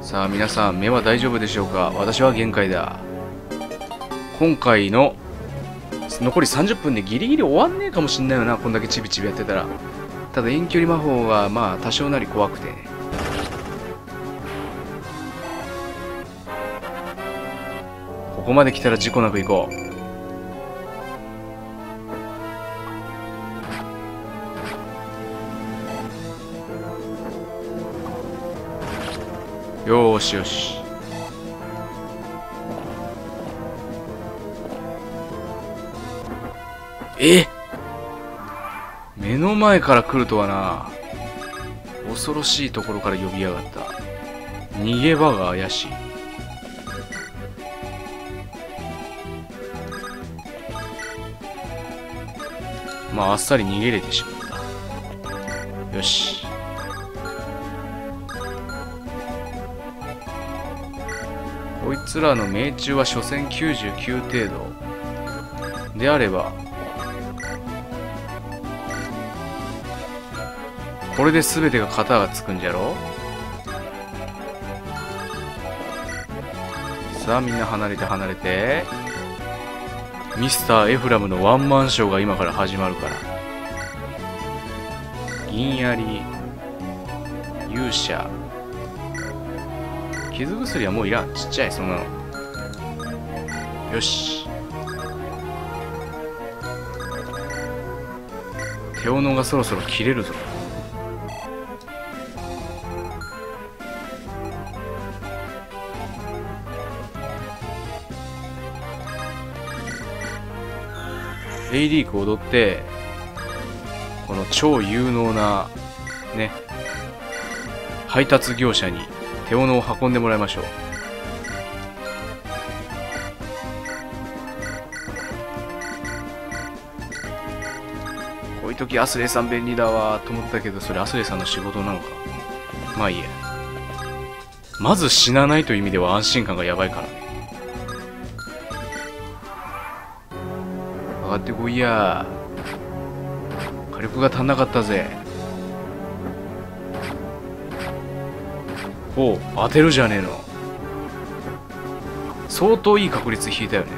さあ皆さん、目は大丈夫でしょうか？私は限界だ。今回の残り30分でギリギリ終わんねえかもしんないよな、こんだけチビチビやってたら。ただ遠距離魔法がまあ多少なり怖くてね。ここまで来たら事故なく行こう。よーしよし。目の前から来るとはな。恐ろしいところから呼びやがった。逃げ場が怪しい。まああっさり逃げれてしまった。よし。こいつらの命中は所詮99程度であれば、これで全てが型がつくんじゃろ。さあみんな離れて離れて。ミスターエフラムのワンマンショーが今から始まるから。銀槍、勇者、傷薬はもういらん。ちっちゃいそんなの。よし。手斧がそろそろ切れるぞ。エイリーク踊って、この超有能なね配達業者に手斧を運んでもらいましょう。こういう時アスレイさん便利だわと思ったけど、それアスレイさんの仕事なのか。まあいいや。まず死なないという意味では安心感がやばいからね。上がってこいや。火力が足んなかったぜ。おう、当てるじゃねえの。相当いい確率引いたよね。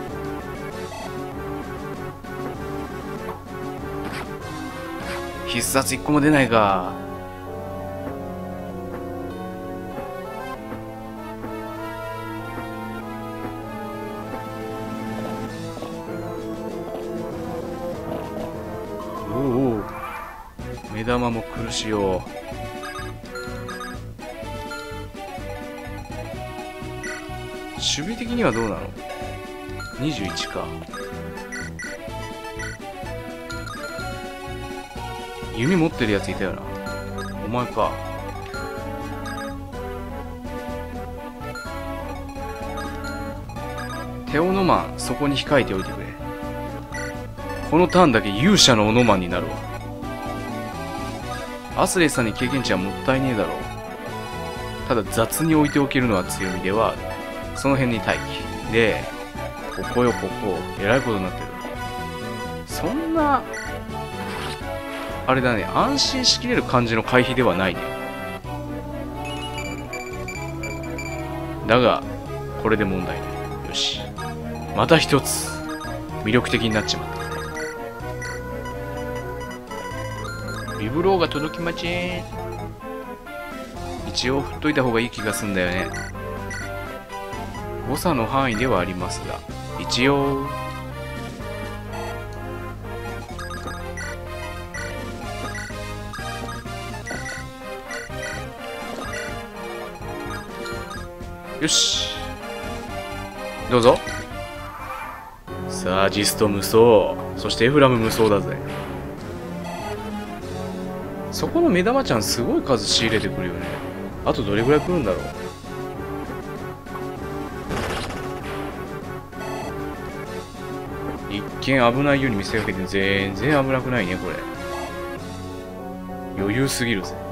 必殺1個も出ないか。おうおう、目玉も苦しいよ。守備的にはどうなの？ 21 か。弓持ってるやついたよな。お前か。手斧マン、そこに控えておいてくれ。このターンだけ勇者のオノマンになるわ。アスレイさんに経験値はもったいねえだろう。ただ雑に置いておけるのは強みではある。その辺に待機で、ここよここ、えらいことになってる。そんなあれだね、安心しきれる感じの回避ではないね。だがこれで問題ない。よし、また一つ魅力的になっちまった。ビブローが届きまちん。一応振っといた方がいい気がすんだよね。誤差の範囲ではありますが、一応。よし、どうぞ。さあジスト無双、そしてエフラム無双だぜ。そこの目玉ちゃんすごい数仕入れてくるよね。あとどれぐらい来るんだろう。一見危ないように見せかけて全然危なくないねこれ。余裕すぎるぜ。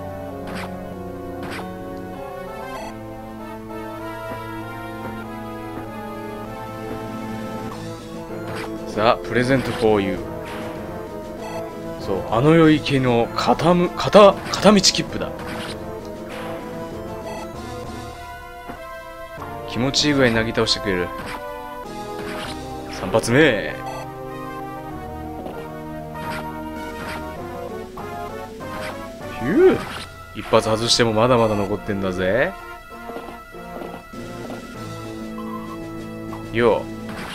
さあプレゼントフォーユー。そう、あの世行きの片道切符だ。 気持ちいい具合になぎ倒してくれる。3発目。ヒュー、一発外してもまだまだ残ってんだぜ。よ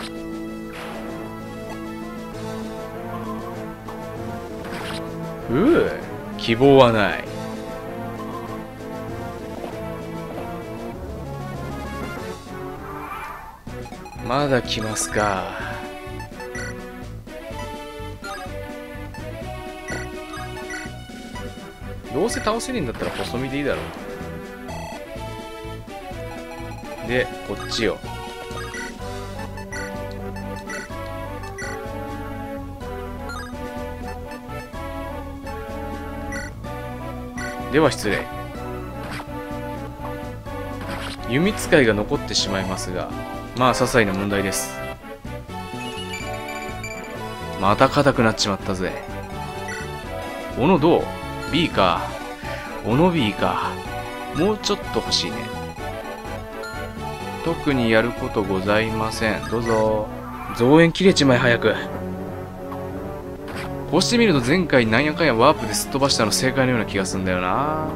う。希望はない。まだ来ますか。どうせ倒せねえんだったら細身でいいだろう。で、こっちよ。では失礼。弓使いが残ってしまいますが、まあ些細な問題です。また硬くなっちまったぜ。斧どう？ B か。斧 B か。もうちょっと欲しいね。特にやることございません。どうぞ。増援切れちまえ早く。こうしてみると前回なんやかんやワープですっ飛ばしたの正解のような気がするんだよな。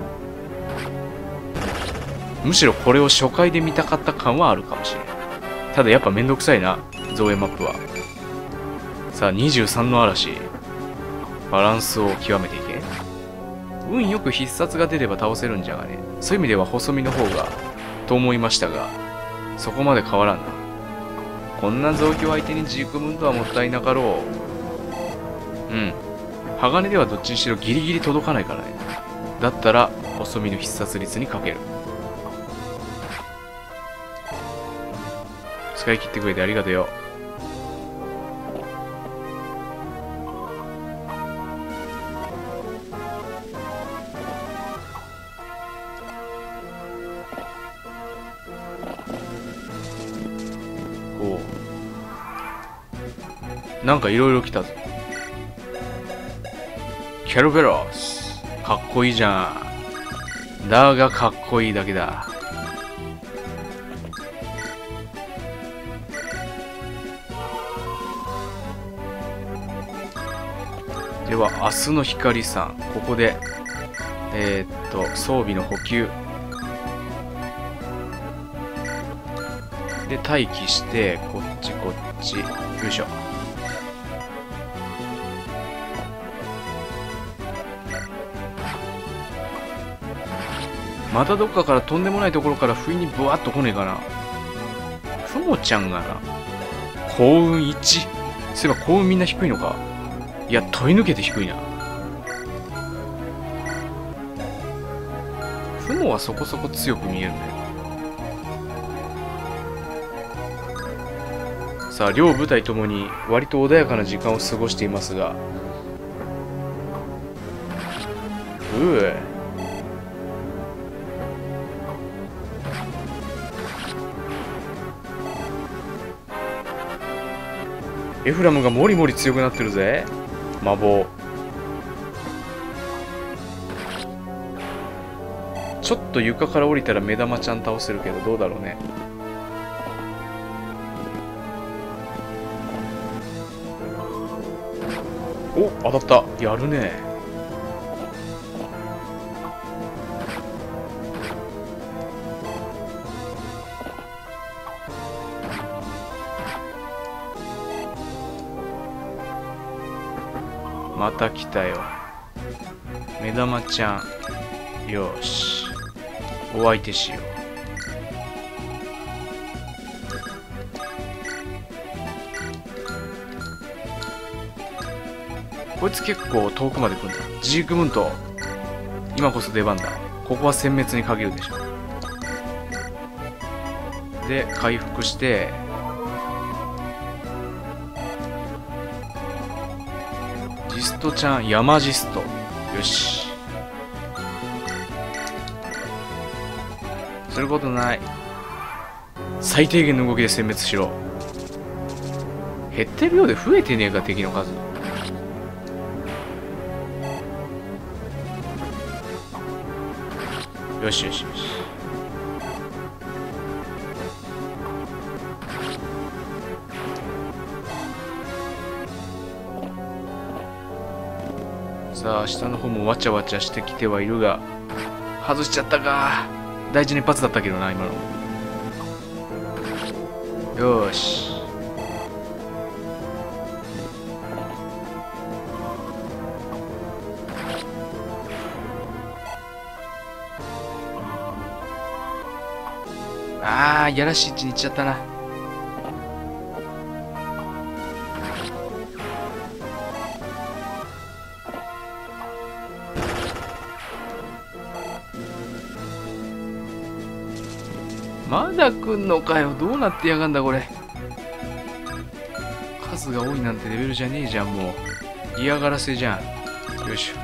むしろこれを初回で見たかった感はあるかもしれん。ただやっぱめんどくさいな、増援マップは。さあ23の嵐。バランスを極めていけ。運よく必殺が出れば倒せるんじゃがね。そういう意味では細身の方がと思いましたが、そこまで変わらんな。こんな増強相手にジークムントはもったいなかろう。うん。鋼ではどっちにしろギリギリ届かないからね。だったら細身の必殺率にかける。使い切ってくれてありがとうよ。おう。なんかいろいろ来たぞ。ケルベロス。かっこいいじゃん。だがかっこいいだけだ。では明日の光さん、ここで装備の補給で待機して、こっちこっち、よいしょ。またどっかからとんでもないところから不意にブワッと来ねえかな。ふもちゃんがな、幸運1。そういえば幸運みんな低いのか。いや、問い抜けて低いな。フモはそこそこ強く見えるね。さあ、両部隊ともに割と穏やかな時間を過ごしていますが、エフラムがもりもり強くなってるぜ。魔法。ちょっと床から降りたら目玉ちゃん倒せるけど、どうだろうね。お、当たった。やるね。また来たよ。目玉ちゃん。よし。お相手しよう。こいつ結構遠くまで来るんだ。ジークムント。今こそ出番だ。ここは殲滅に限るでしょ。で、回復して、ジストちゃん、ヤマジスト。よし。することない。最低限の動きで殲滅しろ。減ってるようで増えてねえか、敵の数。よしよしよし。 さあ下の方もわちゃわちゃしてきてはいるが、外しちゃったか。大事な一発だったけどな今の。よーし、あー、やらしい位置に行っちゃったな。まだ来んのかよ。どうなってやがんだこれ。数が多いなんてレベルじゃねえじゃん。もう嫌がらせじゃん。よいしょ。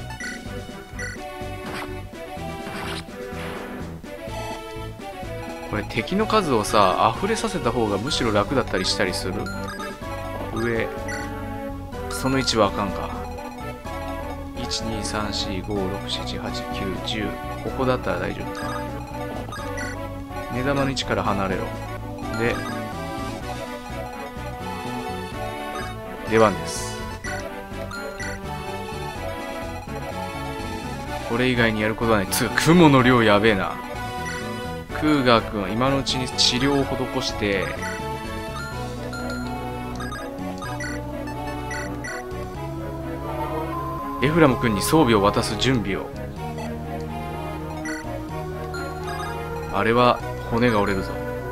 これ敵の数をさ溢れさせた方がむしろ楽だったりしたりする。上その1はあかんか。12345678910、ここだったら大丈夫か。目玉の位置から離れろ。で出番です。これ以外にやることはない。つうか雲の量やべえな。クーガー君は今のうちに治療を施して、エフラム君に装備を渡す準備を。あれは骨が折れるぞ。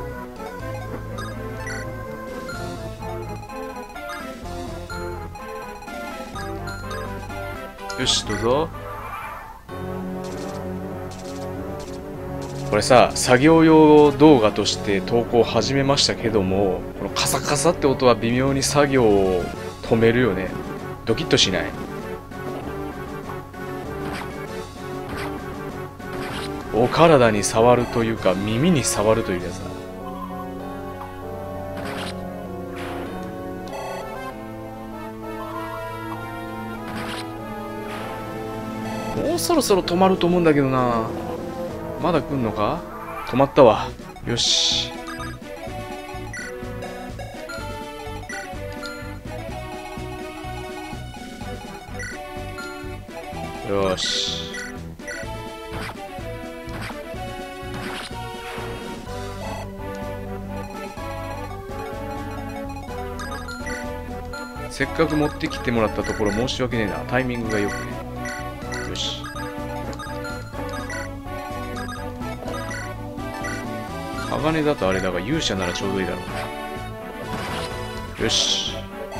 よしどうぞ。これさ作業用動画として投稿を始めましたけども、このカサカサって音は微妙に作業を止めるよね。ドキッとしない？お体に触るというか耳に触るというやつだ。もうそろそろ止まると思うんだけどな。まだ来んのか？止まったわ。よし。よし。せっかく持ってきてもらったところ申し訳ねえな。タイミングがよくね。よし。鋼だとあれだが勇者ならちょうどいいだろう。よし。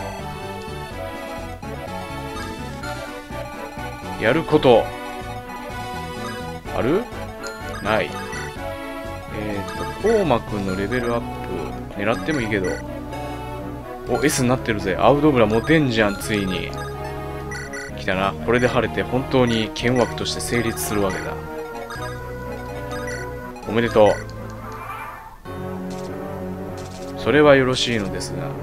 やることある？ない。コウマくんのレベルアップ狙ってもいいけど。お、S になってるぜ。アウドブラモテんじゃん、ついに。来たな。これで晴れて本当に剣枠として成立するわけだ。おめでとう。それはよろしいのですが。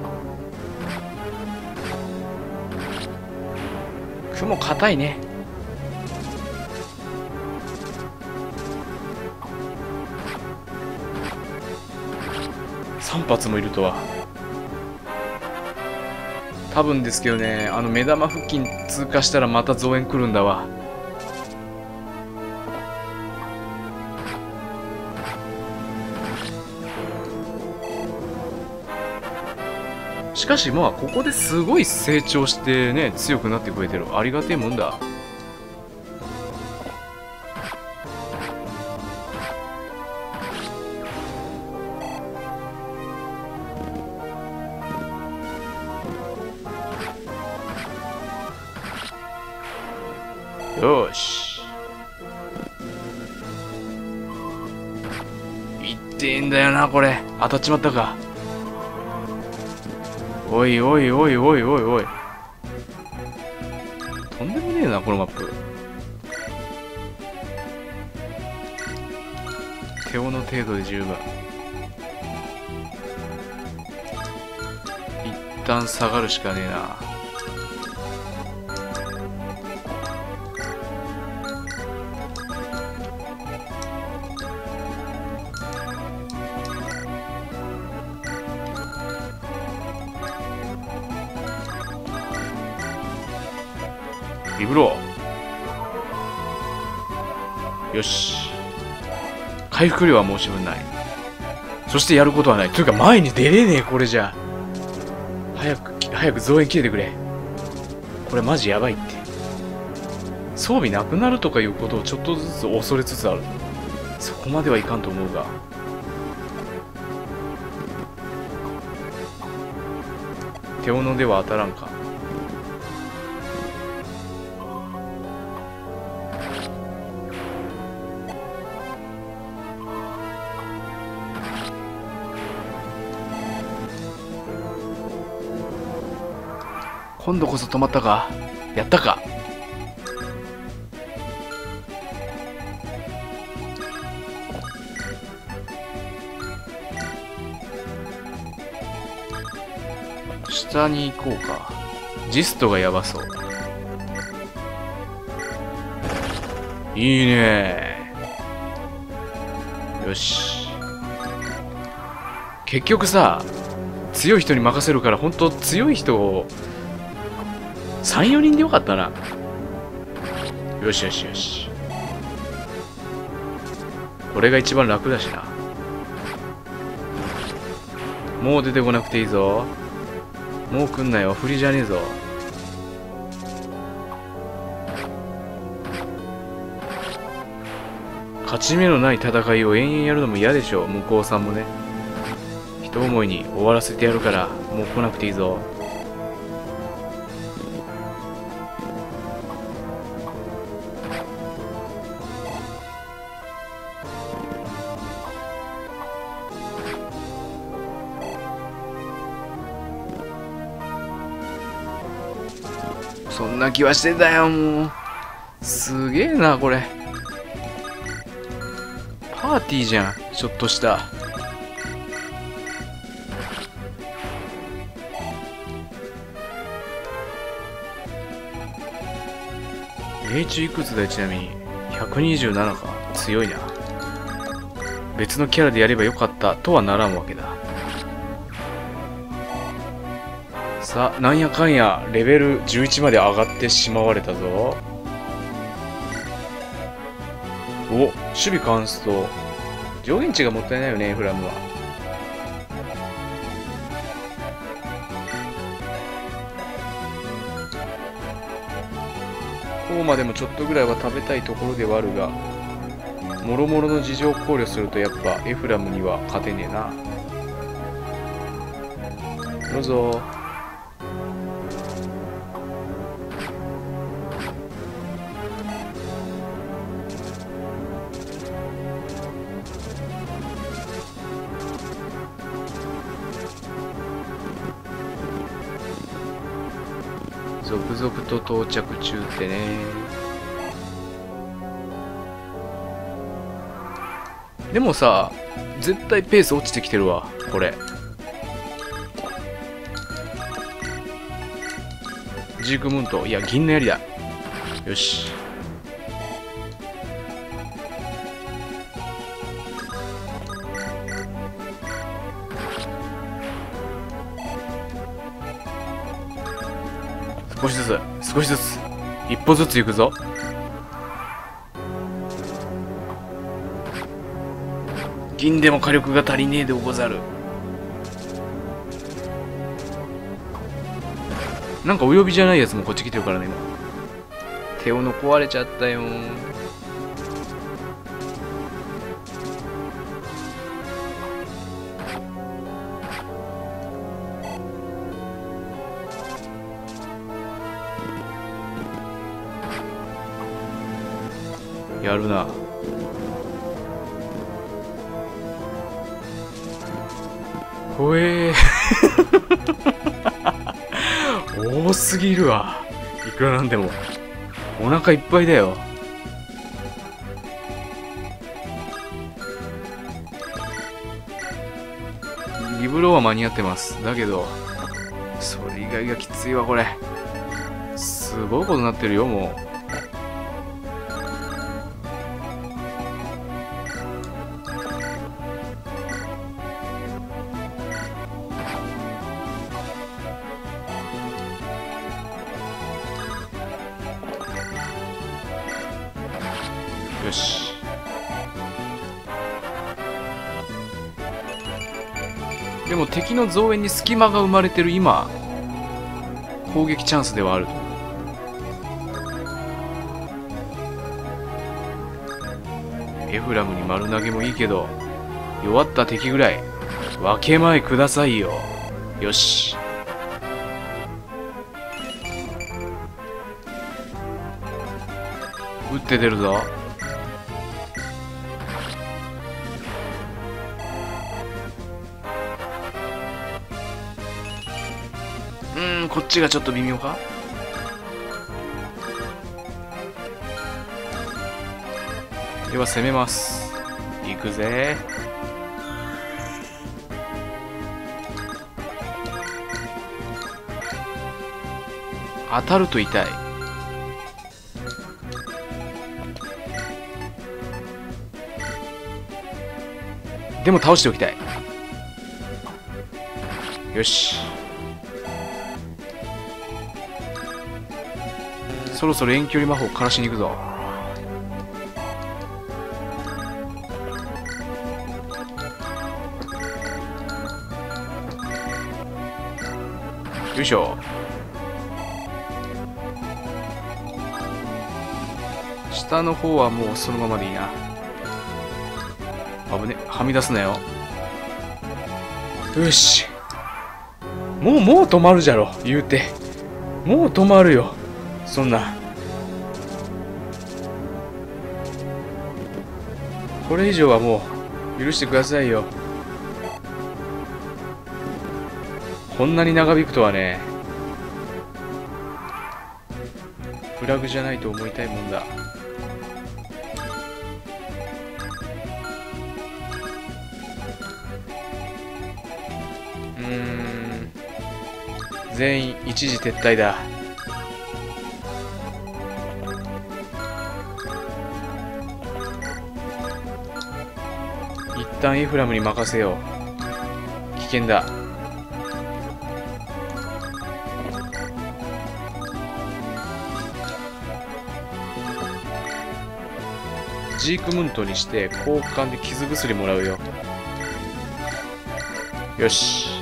雲硬いね。3発もいるとは。多分ですけどね、あの目玉付近通過したらまた増援来るんだわ。しかしまあここですごい成長してね、強くなってくれてる。ありがてえもんだ。よし。いってえんだよな、これ。当たっちまったか。おいおいおいおいおいおい。とんでもねえな、このマップ。手尾の程度で十分。一旦下がるしかねえな。 ビブロー。よし。回復量は申し分ない。そしてやることはない。というか前に出れねえ、これじゃ。早く増援切れてくれ。これマジやばいって。装備なくなるとかいうことをちょっとずつ恐れつつある。そこまではいかんと思うが。手斧では当たらんか。今度こそ止まったか。やったか。下に行こうか。ジストがやばそう。いいね。よし。結局さ、強い人に任せるから、本当強い人を3、4人でよかったな。よしよしよし。これが一番楽だしな。もう出てこなくていいぞ。もう来んなよ。不利じゃねえぞ。勝ち目のない戦いを延々やるのも嫌でしょ。向こうさんもね。一思いに終わらせてやるから、もう来なくていいぞ。そんな気はしてたよ、もう。すげえな、これ。パーティーじゃん、ちょっとした。命中いくつだよ、ちなみに。127か。強いな。別のキャラでやればよかったとはならんわけだ。さあ、なんやかんやレベル11まで上がってしまわれたぞ。お、守備カンスト。上限値がもったいないよね、フラムは。こうまでもちょっとぐらいは食べたいところではあるが、もろもろの事情を考慮するとやっぱエフラムには勝てねえな。どうぞ。続々と到着中ってね。でもさ、絶対ペース落ちてきてるわ、これ。ジークムント、いや、銀の槍だ。よし。少しずつ、少しずつ、一歩ずつ行くぞ。銀でも火力が足りねえでござる。なんかお呼びじゃないやつもこっち来てるからね、今。手斧壊れちゃったよ。やるな。ほえー多すぎるわ。いくらなんでもお腹いっぱいだよ。リブローは間に合ってます。だけどそれ以外がきついわ。これすごいことになってるよ。もうよし。でも敵の増援に隙間が生まれてる今、攻撃チャンスではあると。エフラムに丸投げもいいけど、弱った敵ぐらい分け前くださいよ。よし。打って出るぞ。こっちがちょっと微妙か。では攻めます。行くぜ。当たると痛い。でも倒しておきたい。よし。そろそろ遠距離魔法枯らしに行くぞ。よいしょ。下の方はもうそのままでいいな。危ね、はみ出すなよ。よし。もう止まるじゃろ、言うて。もう止まるよ。そんな。これ以上はもう許してくださいよ。こんなに長引くとはね。フラグじゃないと思いたいもんだ。全員一時撤退だ。一旦エフラムに任せよう。危険だ。ジークムントにして交換で傷薬もらうよ。よし。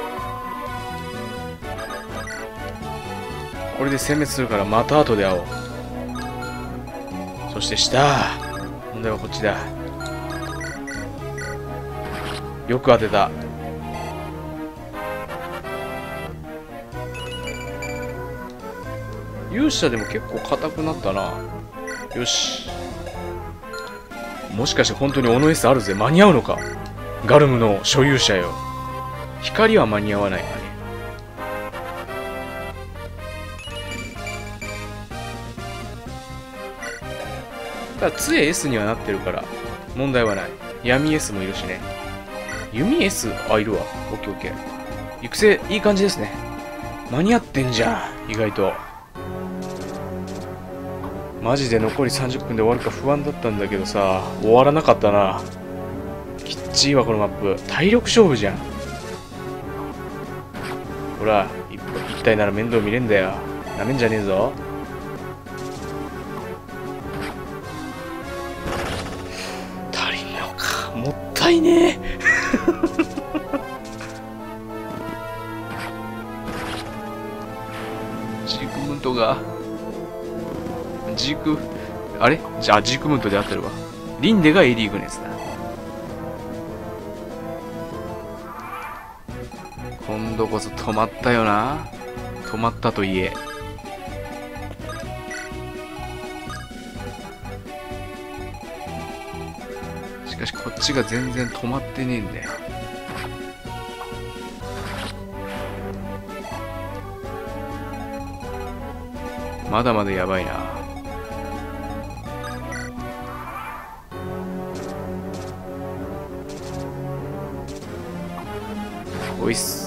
これで殲滅するからまた後で会おう。そして下。問題はこっちだ。よく当てた。勇者でも結構硬くなったな。よし。もしかして本当にオノエスあるぜ。間に合うのか。ガルムの所有者よ。光は間に合わないかね。ただ杖 S にはなってるから問題はない。闇 S もいるしね。弓 S？ あ、いるわ。オッケーオッケー。育成いい感じですね。間に合ってんじゃん、意外と。マジで残り30分で終わるか不安だったんだけどさ、終わらなかったな。きっちいわ、このマップ。体力勝負じゃん。ほら、一体なら面倒見れんだよ。なめんじゃねえぞ。足りんのか。もったいねえ。ジークムントがあれじゃあジークムントで合ってるわ。リンデがエリー・グネスだ。今度こそ止まったよな。止まったといえ。しかしこっちが全然止まってねえんだよ。まだまだやばいな。おいっす。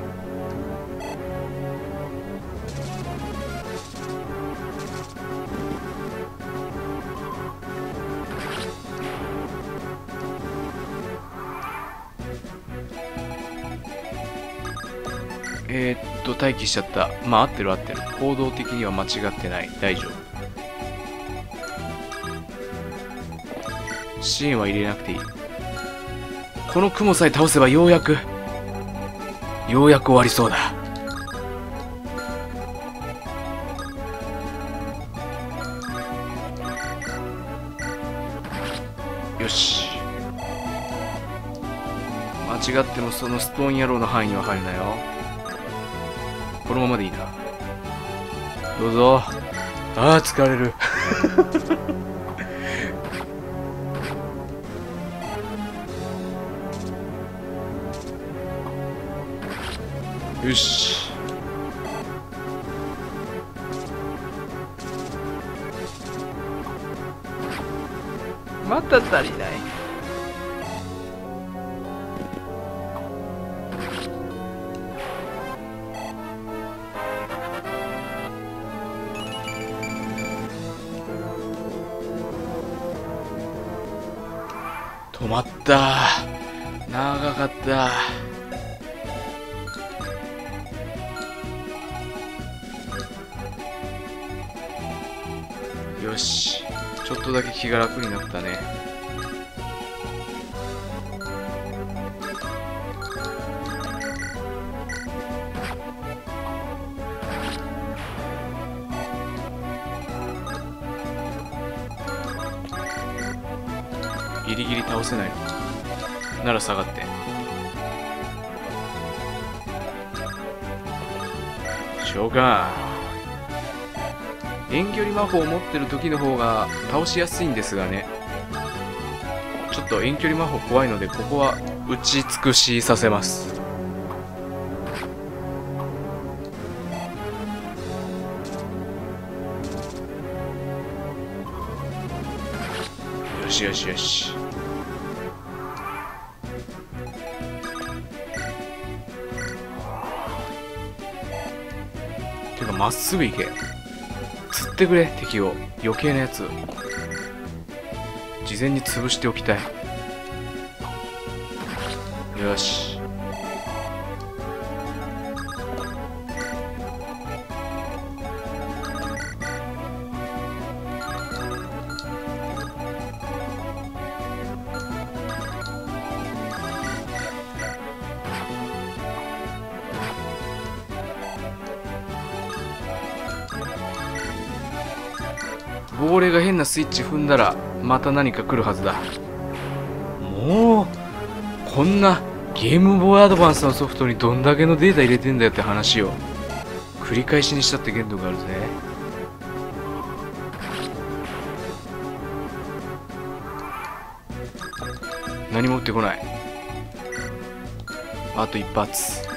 待機しちゃった。まあ合ってる合ってる。行動的には間違ってない。大丈夫。 支援は入れなくていい。この雲さえ倒せばようやく終わりそうだ。よし。間違ってもそのストーン野郎の範囲には入るなよ。このままでいいな。どうぞ。ああ、疲れる。よし。また足りない。止まった。長かった。よし、ちょっとだけ気が楽になったね。ギリギリ倒せないのなら下がって。召喚。遠距離魔法を持ってる時の方が倒しやすいんですがね。ちょっと遠距離魔法怖いので、ここは打ち尽くしさせます。よしよしよし。てかまっすぐ行け。釣ってくれ、敵を。余計なやつ事前に潰しておきたい。よし。亡霊が変なスイッチ踏んだらまた何か来るはずだ。もうこんなゲームボーイアドバンスのソフトにどんだけのデータ入れてんだよって話を繰り返しにしたって限度があるぜ。何も撃ってこない。あと一発。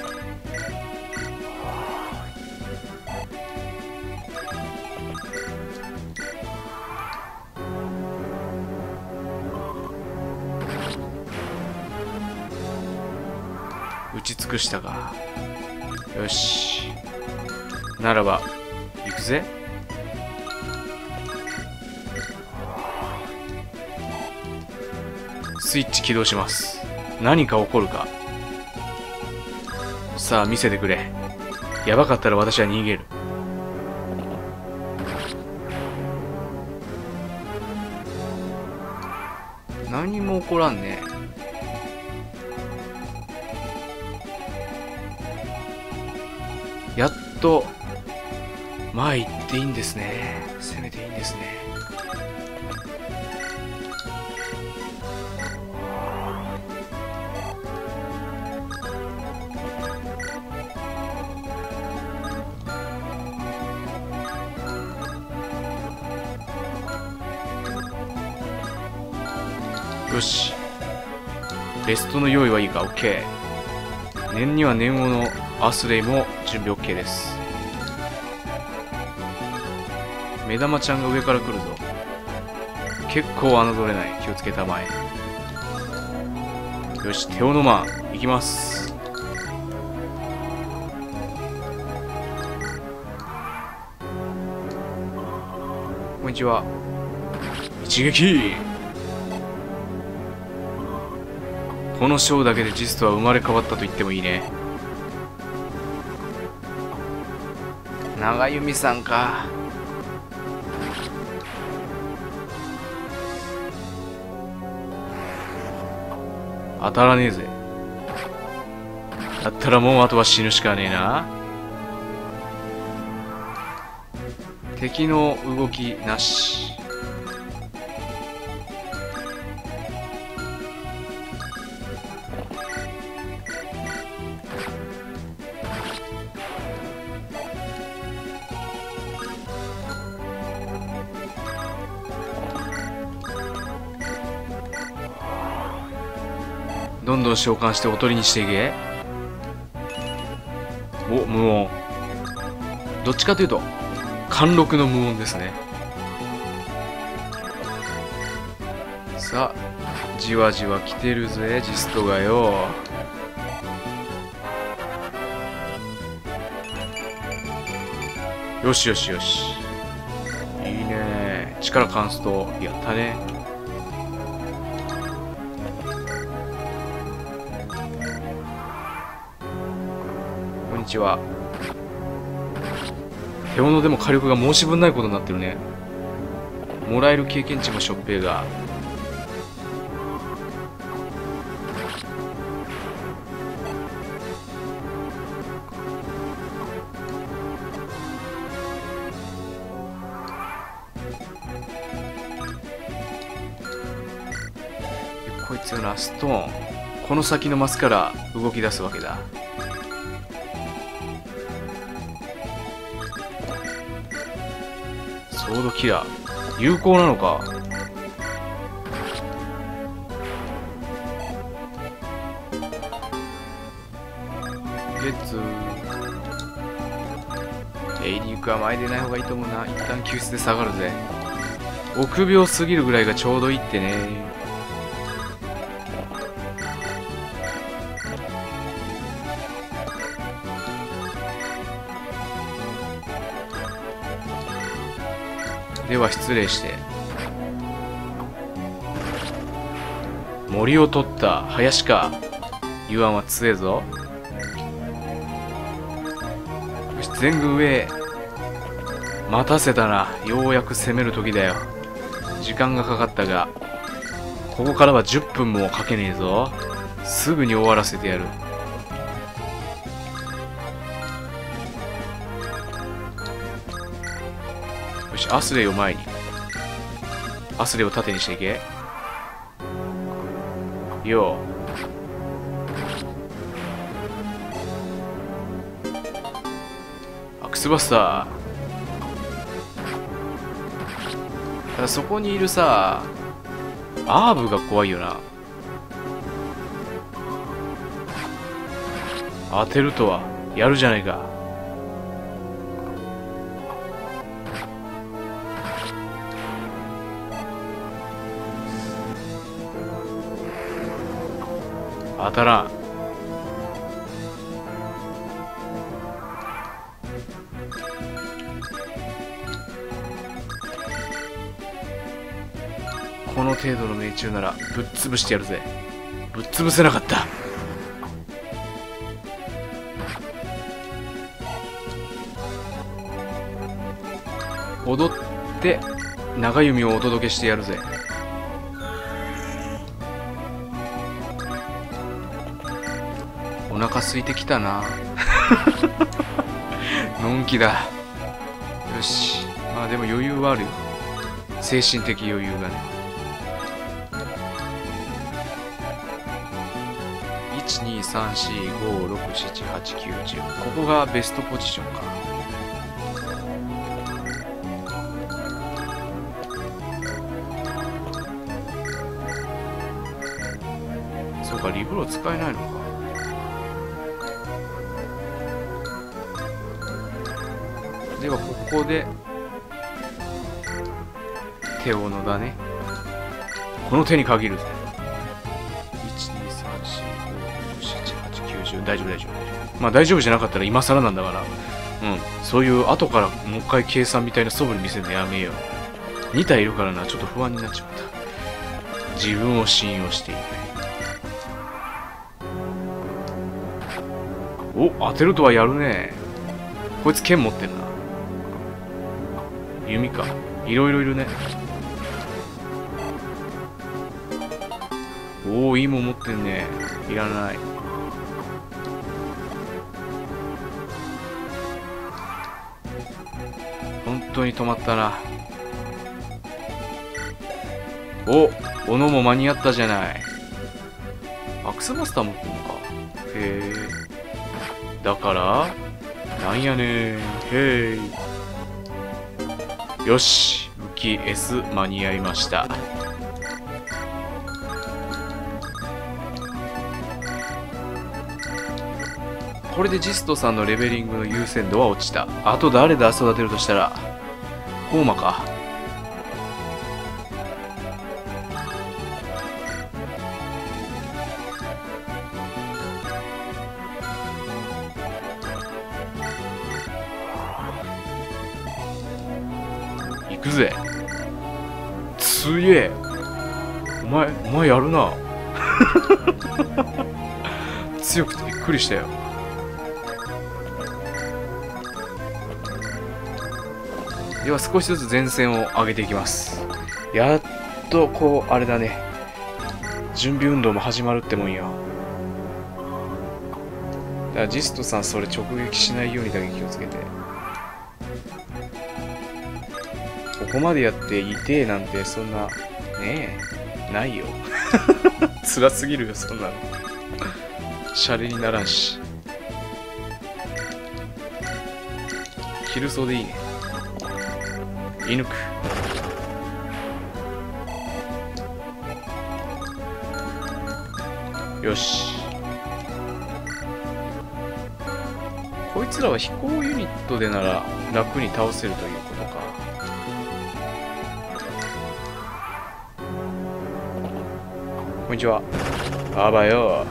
打ち尽くしたか。よし。ならば行くぜ。スイッチ起動します。何か起こるか。さあ見せてくれ。やばかったら私は逃げる。何も起こらんね。やっと前行っていいんですね。攻めていいんですね。よし。レストの用意はいいか。 OK。 念には念をのアースレイも準備 OK です。目玉ちゃんが上から来るぞ。結構侮れない。気をつけたまえ。よし、テオノマン行きます。こんにちは。一撃。このショーだけでジストは生まれ変わったと言ってもいいね。長弓さんか。 当たらねえぜ。だったらもうあとは死ぬしかねえな。敵の動きなし。どんどん召喚しておとりにしていけ。お、無音。どっちかというと貫禄の無音ですね。さあじわじわ来てるぜジストがよ。よしよしよし、いいね。力カンストやったね。こんにちは。手斧でも火力が申し分ないことになってるね。もらえる経験値もしょっぺーが。こいつよな、ストーン。この先のマスから動き出すわけだ。ソードキラー有効なのか。ゲッツー。エイリークは前出ない方がいいと思うな。一旦救出で下がるぜ。臆病すぎるぐらいがちょうどいいってね。では失礼して。森を取った林か。ユアンは強えぞ。よし、全軍上へ。待たせたな。ようやく攻める時だよ。時間がかかったが、ここからは10分もかけねえぞ。すぐに終わらせてやる。よし、アスレイを前に。アスレイを縦にしていけ。よう。アクスバスター。ただそこにいるさ、アーブが怖いよな。当てるとはやるじゃないか。当たらん。この程度の命中ならぶっ潰してやるぜ。ぶっ潰せなかった。踊って長弓をお届けしてやるぜ。お腹空いてきたな。のんきだ。よし、まあでも余裕はあるよ。精神的余裕がね。12345678910。ここがベストポジションか。そうか、リブロ使えないのか。ではここで手斧だね。この手に限るぜ。12345678910。大丈夫大丈夫。まあ大丈夫じゃなかったら今更なんだから。うん、そういう後からもう一回計算みたいな素振り見せるのやめよう。2体いるからな、ちょっと不安になっちまった。自分を信用していない。お、当てるとはやるね。こいつ剣持ってんな。弓か。いろいろいるね。おおお、いいもん持ってんね。いらない。本当に止まったな。お、斧も間に合ったじゃない。アクスマスター持ってんのか。へえ。だからなんやねん。へい。よし、武器 S 間に合いました。これでジストさんのレベリングの優先度は落ちた。あと誰だ育てるとしたら。コーマか。行くぜ。すげえ。お前やるな。強くてびっくりしたよ。では少しずつ前線を上げていきます。やっとこうあれだね、準備運動も始まるってもんよ。だからジストさんそれ直撃しないようにだけ気をつけて。ここまでやって痛えなんてそんなねえないよ。辛すぎるよそんなの。シャレにならんし。キルソでいいね。射抜く。よし。こいつらは飛行ユニットでなら楽に倒せるということか。こんにちは。あばよ。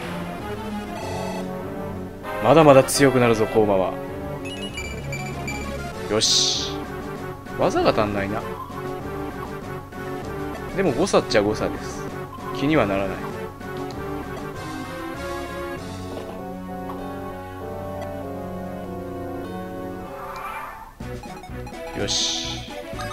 まだまだ強くなるぞコーマは。よし。技が足んないな。でも誤差っちゃ誤差です。気にはならない。よし。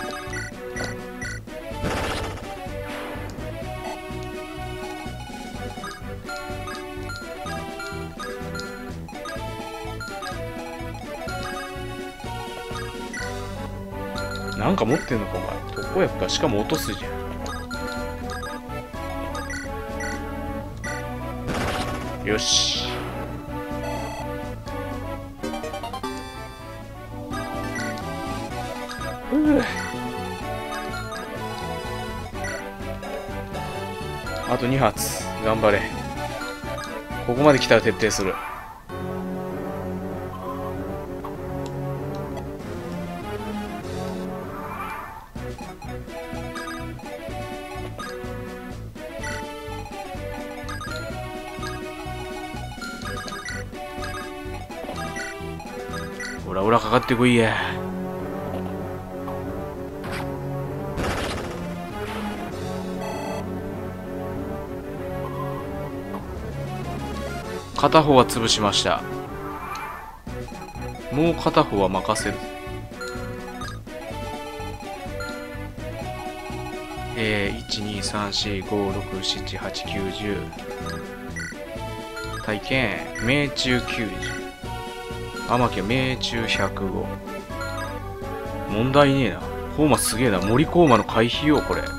なんか持ってんのかお前。特効薬か。しかも落とすじゃん。よし。あと2発頑張れ。ここまで来たら徹底する。ほらほらかかってこいや。片方は潰しました。もう片方は任せる。12345678910。体験命中90。天城命中105。問題ねえな。コーマすげえな。森コーマの回避よこれ。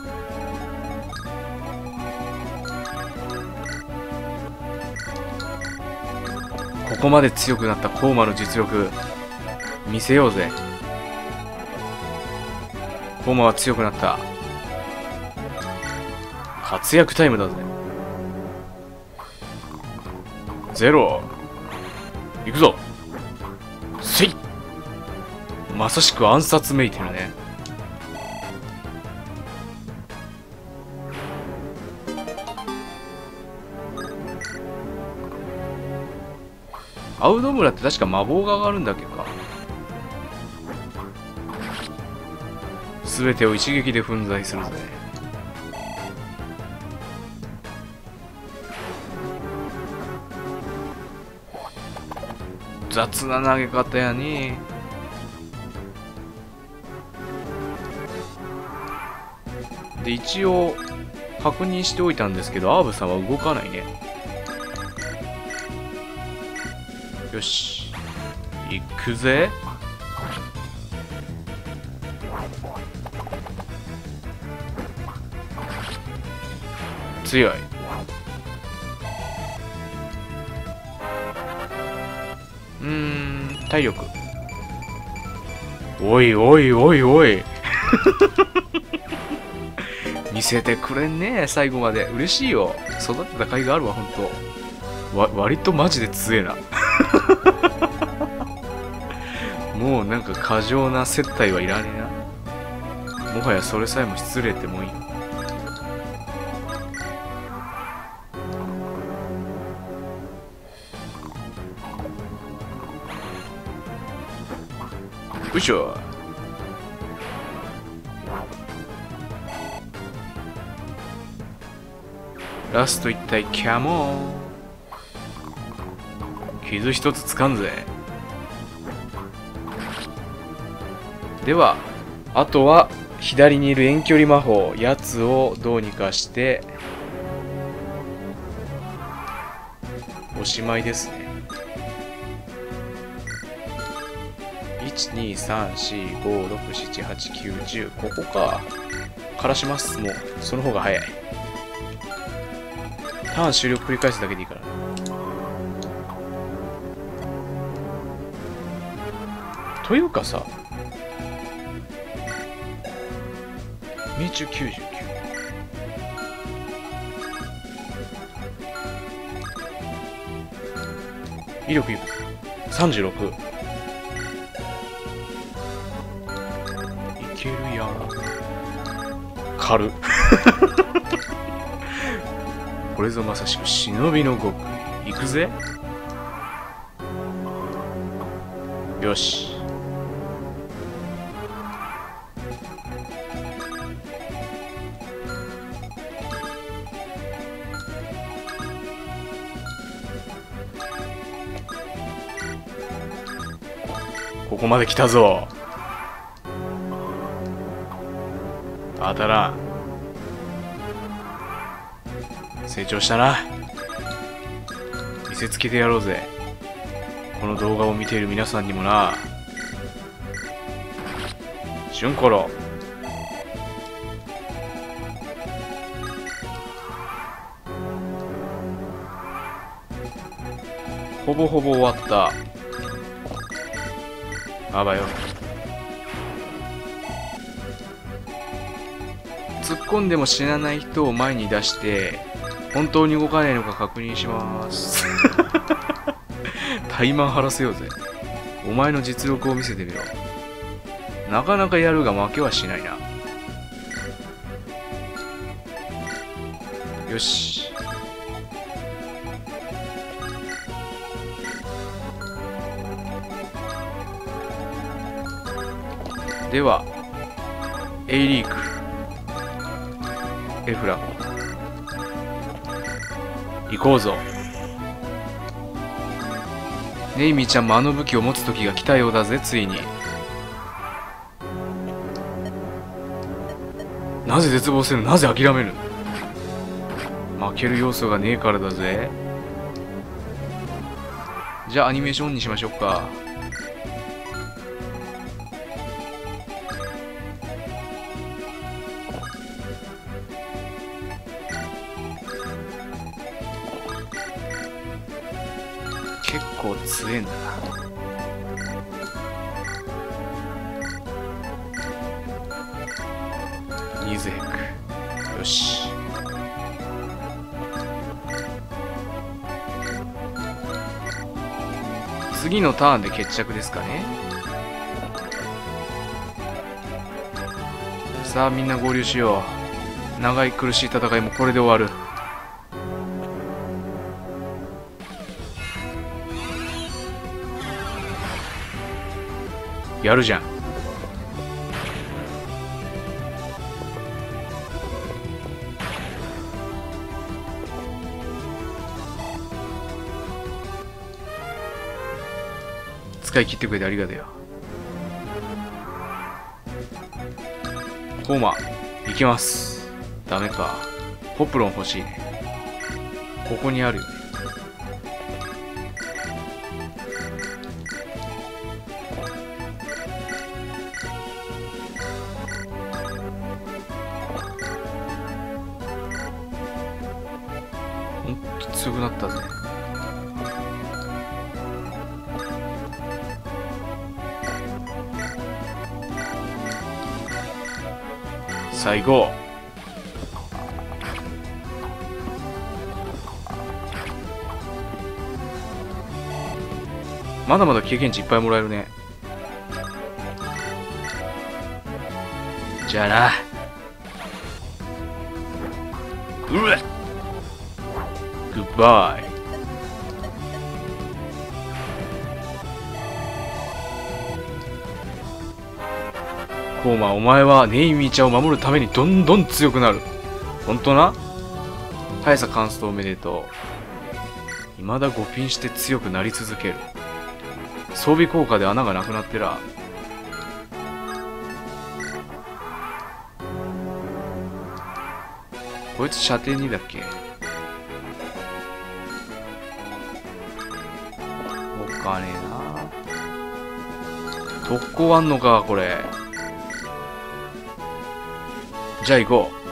ここまで強くなったコーマの実力見せようぜ。コーマは強くなった。活躍タイムだぜ。ゼロ。行くぞ。せい。まさしく暗殺めいてるね。アウド村って確か魔法が上がるんだっけか。全てを一撃で粉砕するぜ。雑な投げ方やね。で一応確認しておいたんですけど、アーブさんは動かないね。よし。行くぜ。強い。体力。おいおいおいおい。見せてくれんね、最後まで。嬉しいよ。育てた甲斐があるわ、ほんと。割とマジで強えな。もうなんか過剰な接待はいらねえな。もはやそれさえも失礼ってもんや。よいしょ。ラスト一体キャモン。傷一つつかんぜ。ではあとは左にいる遠距離魔法やつをどうにかしておしまいですね。12345678910ここか。からします。もうその方が早い。ターン終了繰り返すだけでいいから。というかさ、命中99。威力36。いけるやん。軽っ。これぞまさしく忍びの極意。いくぜ。よし。ここまで来たぞ。当たらん。成長したな。見せつけてやろうぜ。この動画を見ている皆さんにもな。シュンコロ。ほぼほぼ終わった。あばよ。突っ込んでも死なない人を前に出して本当に動かないのか確認します。怠慢張らせようぜ。お前の実力を見せてみろ。なかなかやるが負けはしないな。よし。ではエイリーク、エフラン、行こうぞ。ネイミーちゃんもあの武器を持つ時が来たようだぜ。ついに。なぜ絶望する？なぜ諦める？負ける要素がねえからだぜ。じゃあアニメーションオンにしましょうか。結構強えんだな。ニーズヘック。よし。次のターンで決着ですかね。さあみんな合流しよう。長い苦しい戦いもこれで終わる。やるじゃん。使い切ってくれてありがとうよ。ホーマ行きます。ダメか。 ポプロン欲しいね。ここにあるよね。ほんと強くなったぜ。最後。まだまだ経験値いっぱいもらえるね。じゃあな。うわっ、グッバイ。コーマ、お前はネイミーちゃんを守るためにどんどん強くなる。ほんとな。速さカンストおめでとう。未だ5ピンして強くなり続ける。装備効果で穴がなくなってら。こいつ射程2だっけ。お金な。特攻あんのかこれ。じゃあ行こう。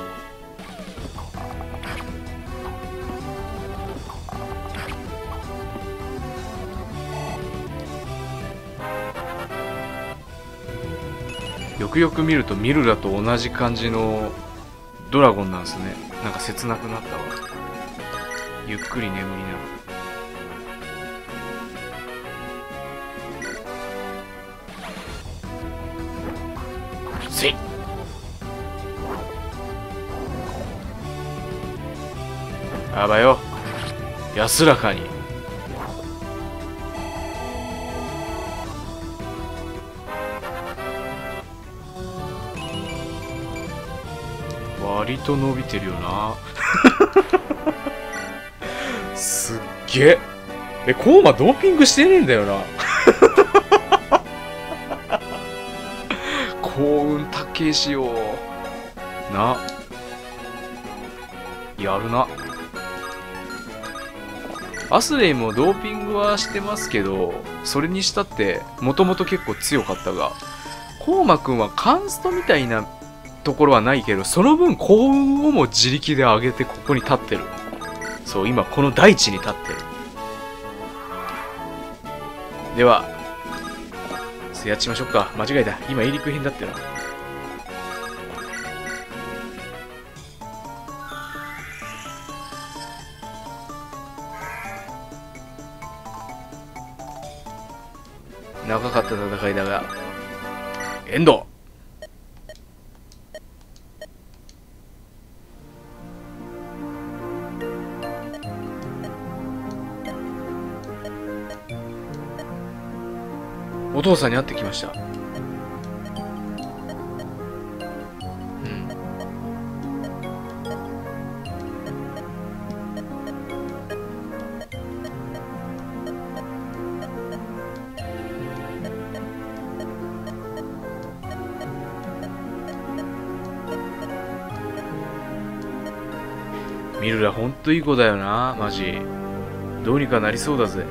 よくよく見るとミルラと同じ感じのドラゴンなんですね。なんか切なくなったわ。ゆっくり眠りながら。せい。あばよ。安らかに。割と伸びてるよな。すっげえ。コーマドーピングしてねえんだよな。幸運高えしよう。な。やるな。アスレイもドーピングはしてますけど、それにしたって、もともと結構強かったが、コーマくんはカンストみたいなところはないけど、その分幸運をも自力で上げてここに立ってる。そう、今この大地に立ってる。では、やっちましょうか。間違えた。今、エリク編だってな。長かった戦いだが、エンド。お父さんに会ってきました。ミルラほんといい子だよな、マジ。どうにかなりそうだぜ。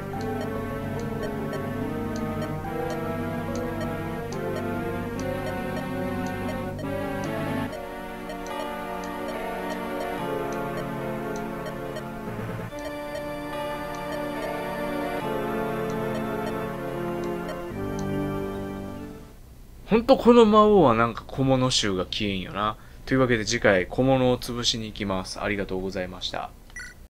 ほんとこの魔王はなんか小物臭が消えんよな。というわけで次回小物を潰しに行きます。ありがとうございました。